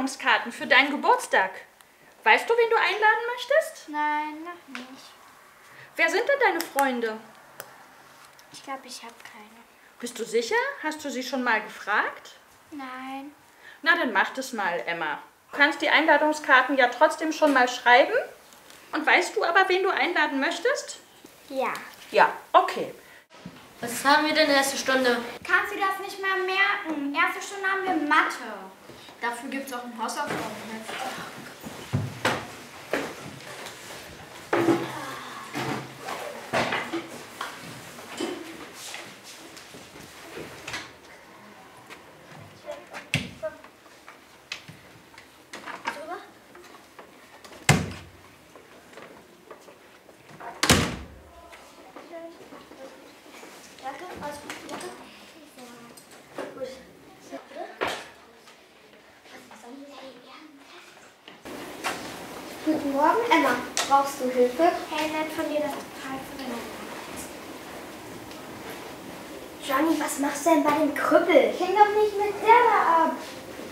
Einladungskarten für deinen Geburtstag. Weißt du, wen du einladen möchtest? Nein, noch nicht. Wer sind denn deine Freunde? Ich glaube, ich habe keine. Bist du sicher? Hast du sie schon mal gefragt? Nein. Na, dann mach das mal, Emma. Du kannst die Einladungskarten ja trotzdem schon mal schreiben. Und weißt du aber, wen du einladen möchtest? Ja. Ja, okay. Was haben wir denn erste Stunde? Kannst du das nicht mal merken? Erste Stunde haben wir Mathe. Dafür gibt es auch ein Hausaufgabenheft. Guten Morgen, Emma. Brauchst du Hilfe? Hey, nett von dir, dass du frei voneinander hast. Johnny, was machst du denn bei dem Krüppel? Häng doch nicht mit der da ab.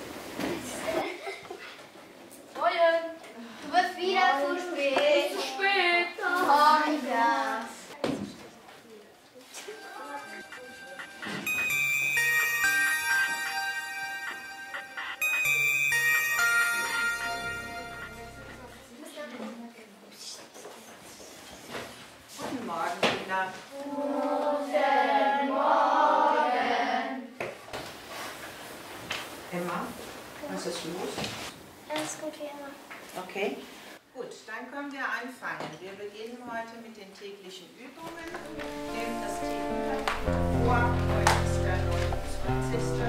Du bist wieder zu spät. Zu spät. Oh, ja. Guten Morgen, Kinder. Emma, was ist los? Alles gut, wie immer. Okay. Gut, dann können wir anfangen. Wir beginnen heute mit den täglichen Übungen. Nehmen das Themenpapier vor. Heute ist der 29.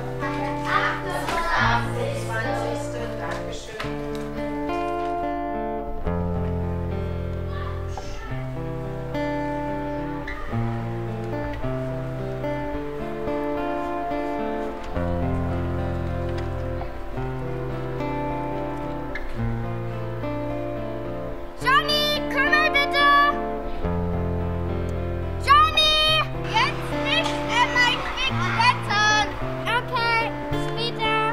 20. Dankeschön. Johnny, Kümmel bitte! Johnny! Jetzt nicht, Emma, ich krieg Wetten! Okay, bis später.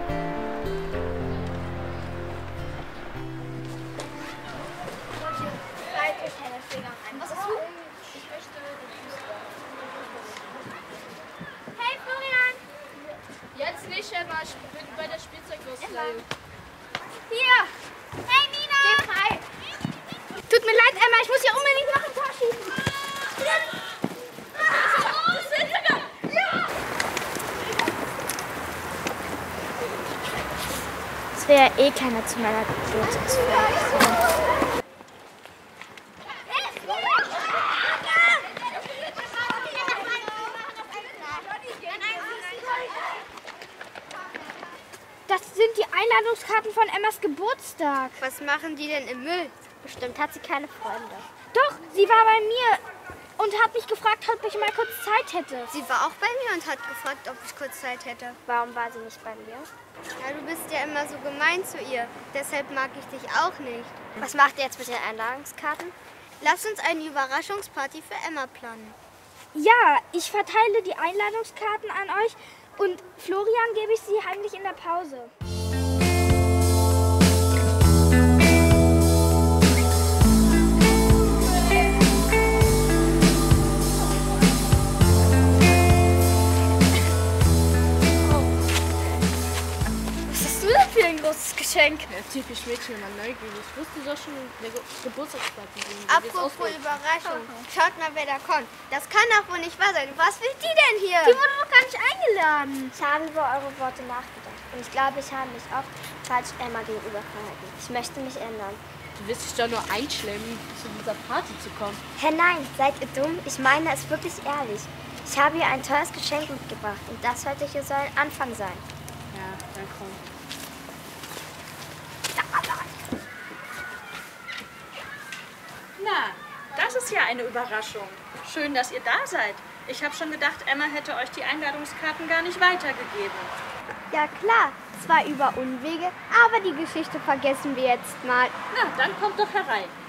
Was ist du? Ich möchte Hey, Florian! Jetzt nicht, Emma. Ich bin bei der Spielzeugausleihe. Hier! Hey, Nina! Geh frei! Tut mir leid, Emma, ich muss hier unbedingt noch ein Tor schießen. Es wäre ja eh keiner zu meiner Geburtstagsfeier. Das sind die Einladungskarten von Emmas Geburtstag. Was machen die denn im Müll? Bestimmt hat sie keine Freunde. Doch, sie war bei mir und hat mich gefragt, ob ich mal kurz Zeit hätte. Sie war auch bei mir und hat gefragt, ob ich kurz Zeit hätte. Warum war sie nicht bei mir? Ja, du bist ja immer so gemein zu ihr. Deshalb mag ich dich auch nicht. Was macht ihr jetzt mit den Einladungskarten? Lass uns eine Überraschungsparty für Emma planen. Ja, ich verteile die Einladungskarten an euch und Florian gebe ich sie heimlich in der Pause. Was hast du denn für ein großes Geschenk? Ja, typisch Mädchen, immer neugierig. Ich wusste doch schon, der Geburtstagsparty gehen. Apropos Überraschung. Schaut mal, wer da kommt. Das kann doch wohl nicht wahr sein. Was will die denn hier? Die wurde doch gar nicht eingeladen. Ich habe über eure Worte nachgedacht. Und ich glaube, ich habe mich oft falsch Emma gegenüber verhalten. Ich möchte mich ändern. Du wirst dich doch nur einschlemmen, zu dieser Party zu kommen. Hä, nein, seid ihr dumm? Ich meine es wirklich ehrlich. Ich habe ihr ein teures Geschenk mitgebracht. Und das heute hier soll ein Anfang sein. Ja, dann komm. Na, das ist ja eine Überraschung. Schön, dass ihr da seid. Ich habe schon gedacht, Emma hätte euch die Einladungskarten gar nicht weitergegeben. Ja klar, zwar über Umwege, aber die Geschichte vergessen wir jetzt mal. Na, dann kommt doch herein.